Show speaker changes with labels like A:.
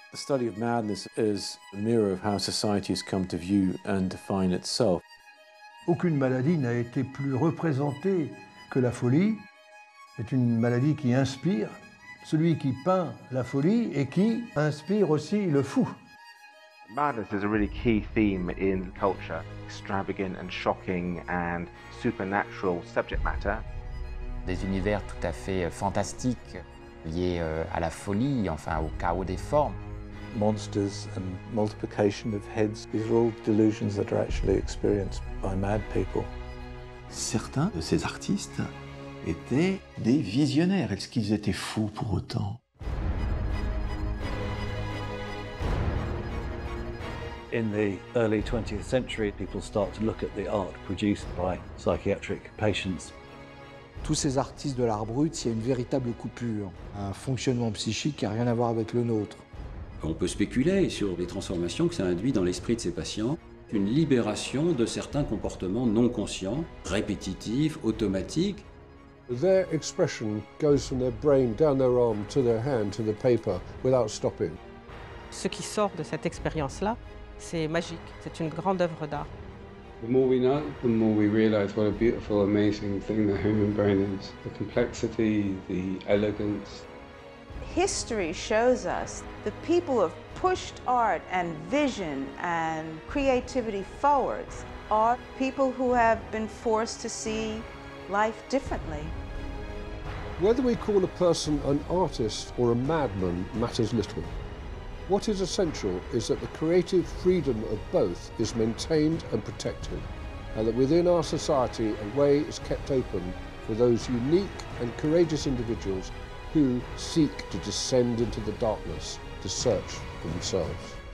A: The study of madness is a mirror of how society has come to view and define itself.
B: Aucune maladie n'a été plus représentée que la folie. C'est une maladie qui inspire, celui qui peint la folie et qui inspire aussi le fou.
C: Madness is a really key theme in culture. Extravagant and shocking and supernatural subject matter.
D: Des univers tout à fait fantastiques, liés à la folie, enfin au chaos des formes.
E: Monsters and multiplication of heads, these are all delusions that are actually experienced by mad people.
F: Certains de ces artistes étaient des visionnaires. Est-ce qu'ils étaient fous pour autant?
G: In the early 20th century, people start to look at the art produced by psychiatric patients.
H: Tous ces artistes de l'art brut, il y a une véritable coupure, un fonctionnement psychique qui n'a rien à voir avec le nôtre.
I: On peut spéculer sur les transformations que ça induit dans l'esprit de ces patients, une libération de certains comportements non conscients, répétitifs, automatiques.
J: Their expression goes from their brain down their arm to their hand to the paper without stopping.
K: Ce qui sort de cette expérience-là, c'est magique, c'est une grande œuvre d'art.
L: The more we know, the more we realize what a beautiful, amazing thing the human brain is. The complexity, the elegance.
M: History shows us the people who have pushed art and vision and creativity forwards are people who have been forced to see life differently.
J: Whether we call a person an artist or a madman matters little. What is essential is that the creative freedom of both is maintained and protected, and that within our society a way is kept open for those unique and courageous individuals who seek to descend into the darkness to search for themselves.